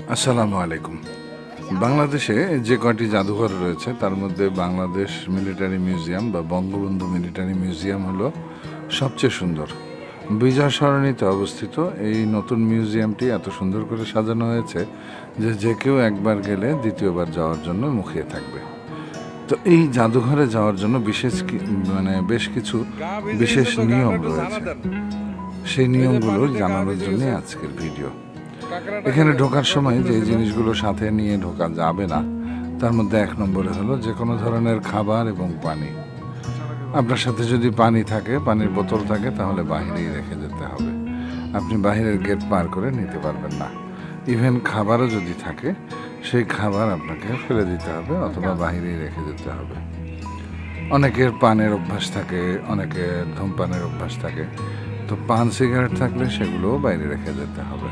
আসসালামু আলাইকুম। বাংলাদেশে যে কয়টি জাদুঘর রয়েছে তার মধ্যে বাংলাদেশ মিলিটারি মিউজিয়াম বা বঙ্গবন্ধু মিলিটারি মিউজিয়াম হলো সবচেয়ে সুন্দর। বিজয় সরণিতে অবস্থিত এই নতুন মিউজিয়ামটি এত সুন্দর করে সাজানো হয়েছে যে যে কেউ একবার গেলে দ্বিতীয়বার যাওয়ার জন্য মুখিয়ে থাকবে। তো এই জাদুঘরে যাওয়ার জন্য বেশ কিছু বিশেষ নিয়ম রয়েছে। সেই নিয়মগুলো জানানোর জন্য আজকের ভিডিও। এখানে ঢোকার সময় যে জিনিসগুলো সাথে নিয়ে ঢোকা যাবে না তার মধ্যে এক নম্বরে হলো যে কোনো ধরনের খাবার এবং পানি। আপনার সাথে যদি পানি থাকে, পানির বোতল থাকে, তাহলে বাহিরেই রেখে যেতে হবে। আপনি বাহিরের গেট পার করে নিতে পারবেন না। ইভেন খাবারও যদি থাকে সেই খাবার আপনাকে ফেলে দিতে হবে অথবা বাহিরেই রেখে যেতে হবে। অনেকের পানের অভ্যাস থাকে, অনেকের ধূমপানের অভ্যাস থাকে, তো পান সিগারেট থাকলে সেগুলোও বাইরে রেখে যেতে হবে।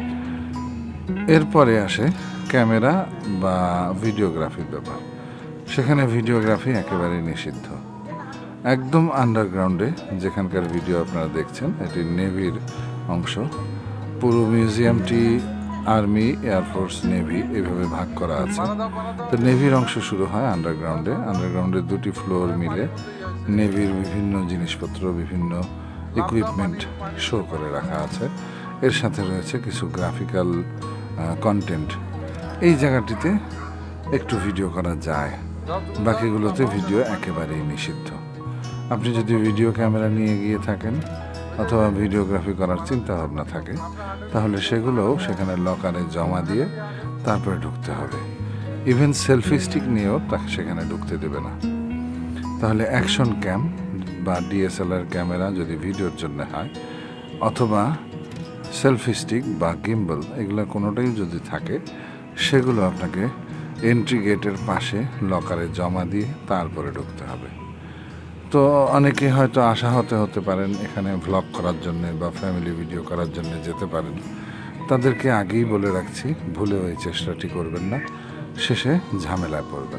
এরপরে আসে ক্যামেরা বা ভিডিওগ্রাফির ব্যাপার। সেখানে ভিডিওগ্রাফি একেবারেই নিষিদ্ধ। একদম আন্ডারগ্রাউন্ডে যেখানকার ভিডিও আপনারা দেখছেন, এটি নেভির অংশ। পুরো মিউজিয়ামটি আর্মি, এয়ারফোর্স, নেভি এভাবে ভাগ করা আছে। তো নেভির অংশ শুরু হয় আন্ডারগ্রাউন্ডে। আন্ডারগ্রাউন্ডে দুটি ফ্লোর মিলে নেভির বিভিন্ন জিনিসপত্র, বিভিন্ন ইকুইপমেন্ট শো করে রাখা আছে। এর সাথে রয়েছে কিছু গ্রাফিক্যাল কন্টেন্ট। এই জায়গাটিতে একটু ভিডিও করা যায়, বাকিগুলোতে ভিডিও একেবারেই নিষিদ্ধ। আপনি যদি ভিডিও ক্যামেরা নিয়ে গিয়ে থাকেন অথবা ভিডিওগ্রাফি করার চিন্তা ভাবনা থাকে, তাহলে সেগুলোও সেখানে লকারে জমা দিয়ে তারপরে ঢুকতে হবে। ইভেন সেলফি স্টিক নিয়েও তাকে সেখানে ঢুকতে দেবে না। তাহলে অ্যাকশন ক্যাম বা ডিএসএলআর ক্যামেরা যদি ভিডিওর জন্য হয়, অথবা সেলফি স্টিক বা গিম্বল, এগুলো কোনোটাই যদি থাকে, সেগুলো আপনাকে এন্ট্রি গেটের পাশে লকারে জমা দিয়ে তারপরে ঢুকতে হবে। তো অনেকে হয়তো আশাহত হতে পারেন, এখানে ভ্লগ করার জন্যে বা ফ্যামিলি ভিডিও করার জন্য যেতে পারেন। তাদেরকে আগেই বলে রাখছি, ভুলেও এই চেষ্টাটি করবেন না, শেষে ঝামেলায় পড়বেন।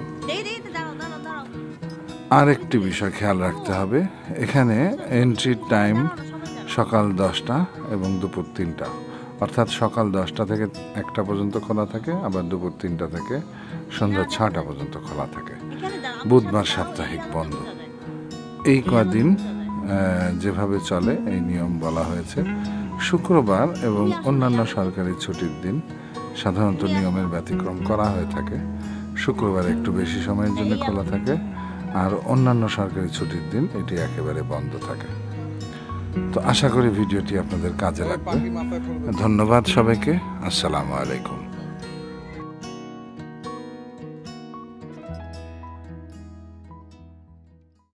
আর একটি বিষয় খেয়াল রাখতে হবে, এখানে এন্ট্রির টাইম সকাল 10টা এবং দুপুর 3টা, অর্থাৎ সকাল 10টা থেকে 1টা পর্যন্ত খোলা থাকে, আবার দুপুর 3টা থেকে সন্ধ্যা 6টা পর্যন্ত খোলা থাকে। বুধবার সাপ্তাহিক বন্ধ। এই কদিন যেভাবে চলে এই নিয়ম বলা হয়েছে। শুক্রবার এবং অন্যান্য সরকারি ছুটির দিন সাধারণত নিয়মের ব্যতিক্রম করা হয়ে থাকে। শুক্রবার একটু বেশি সময়ের জন্য খোলা থাকে, আর অন্যান্য সরকারি ছুটির দিন এটি একেবারে বন্ধ থাকে। তো আশা করি ভিডিওটি আপনাদের কাজে লাগবে। ধন্যবাদ সবাইকে। আসসালামু আলাইকুম।